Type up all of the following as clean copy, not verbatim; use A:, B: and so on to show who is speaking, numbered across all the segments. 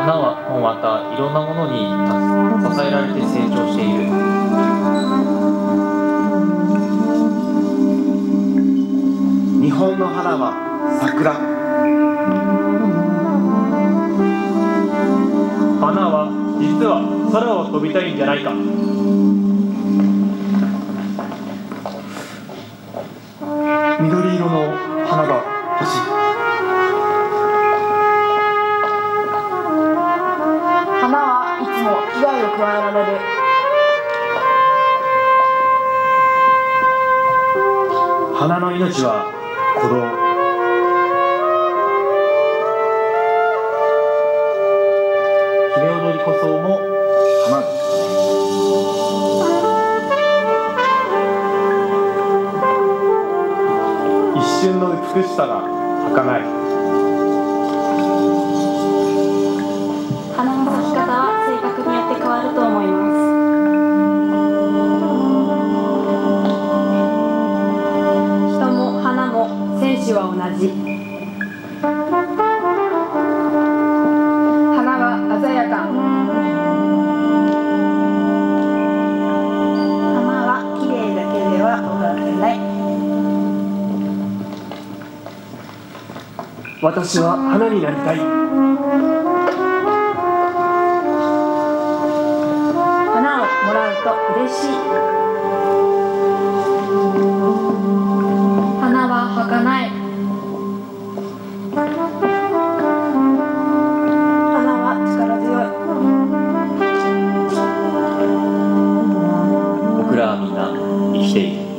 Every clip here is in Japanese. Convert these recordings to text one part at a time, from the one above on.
A: 花はもまたいろんなものに支えられて成長している。
B: 日本の花は桜。
C: 花は実は空を飛びたいんじゃないか。
B: 緑色の花が欲しい。
D: 花はいつも危害を加えられる。
B: 花の命は鼓動。
A: 姫踊りこそも花だ。
B: 一瞬の美しさが儚い。
D: 花の咲き方は性格によって変わると思います。人も花も選手は同じ。花は鮮やか。花は綺麗だけでは終わらない。
B: 私は花になりたい。
D: 花をもらうと嬉しい。花は儚い。花は力強い。
A: 僕らはみんな生きている。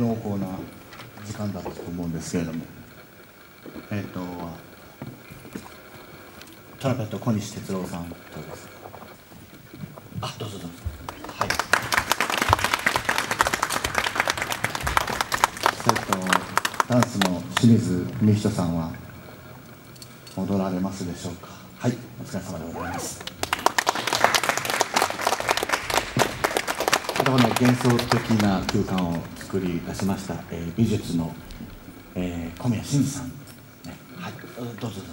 E: 濃厚な時間だったと思うんですけれども、トランペット小西哲郎さんどうですか。どうぞどうぞ。はい。ダンスの清水文人さんは踊られますでしょうか。はい、お疲れ様でございます。この幻想的な空間を作り出しました、美術の、小宮真二さん、ね、はい、どうぞどうぞ。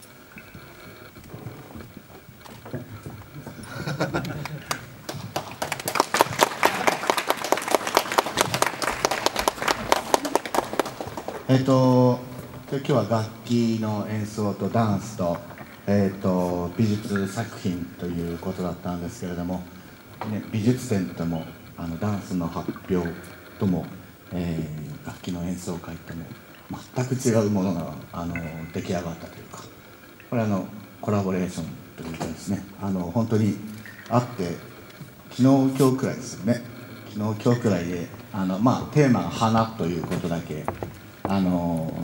E: 今日は楽器の演奏とダンスと、美術作品ということだったんですけれども、ね、美術展ともダンスの発表とも、楽器の演奏会とも全く違うものが出来上がったというか、これコラボレーションというかですね、本当にあって昨日今日くらいですよね。昨日今日くらいでテーマが花ということだけ